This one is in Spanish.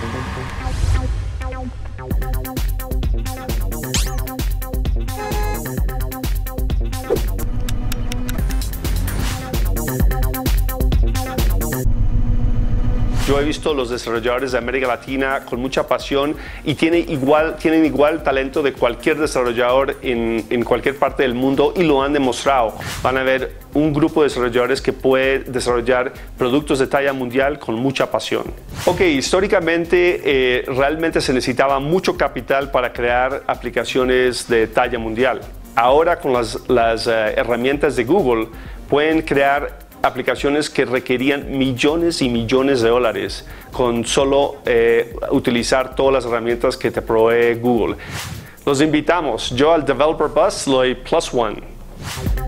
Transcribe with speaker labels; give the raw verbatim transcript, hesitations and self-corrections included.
Speaker 1: Yo he visto los desarrolladores de América Latina con mucha pasión y tienen igual, tienen igual talento de cualquier desarrollador en, en cualquier parte del mundo y lo han demostrado. Van a ver un grupo de desarrolladores que puede desarrollar productos de talla mundial con mucha pasión. Ok, históricamente eh, realmente se necesitaba mucho capital para crear aplicaciones de talla mundial. Ahora con las, las uh, herramientas de Google pueden crear aplicaciones que requerían millones y millones de dólares con solo eh, utilizar todas las herramientas que te provee Google. Los invitamos. Yo al Developer Bus le doy plus one.